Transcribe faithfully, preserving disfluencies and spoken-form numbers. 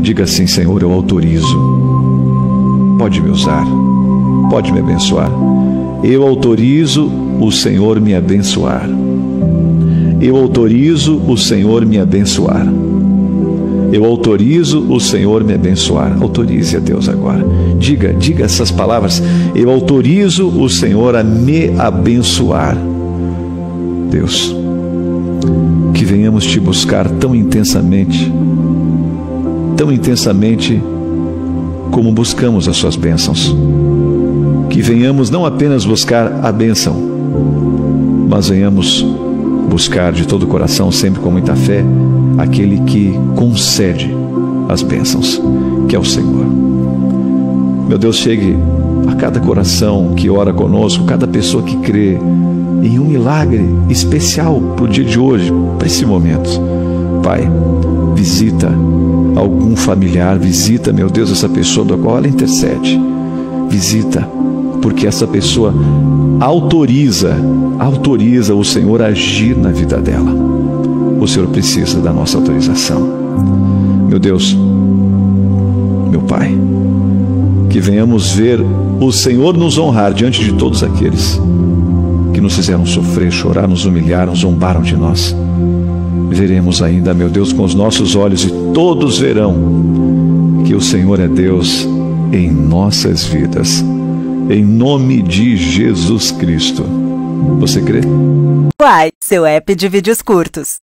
Diga assim: Senhor, eu autorizo. Pode me usar, pode me abençoar. Eu autorizo o Senhor me abençoar. Eu autorizo o Senhor me abençoar. Eu autorizo o Senhor me abençoar. Autorize a Deus agora. Diga, diga essas palavras. Eu autorizo o Senhor a me abençoar. Deus, que venhamos te buscar tão intensamente, tão intensamente como buscamos as suas bênçãos. Que venhamos não apenas buscar a bênção, mas venhamos buscar de todo o coração, sempre com muita fé, aquele que concede as bênçãos, que é o Senhor. Meu Deus, chegue a cada coração que ora conosco, cada pessoa que crê em um milagre especial para o dia de hoje, para esse momento. Pai, visita algum familiar, visita, meu Deus, essa pessoa da qual ela intercede. Visita, porque essa pessoa autoriza, autoriza o Senhor a agir na vida dela. O Senhor precisa da nossa autorização. Meu Deus, meu Pai, que venhamos ver o Senhor nos honrar diante de todos aqueles que nos fizeram sofrer, chorar, nos humilharam, zombaram de nós. Veremos ainda, meu Deus, com os nossos olhos, e todos verão que o Senhor é Deus em nossas vidas. Em nome de Jesus Cristo. Você crê? Uai, seu app de vídeos curtos.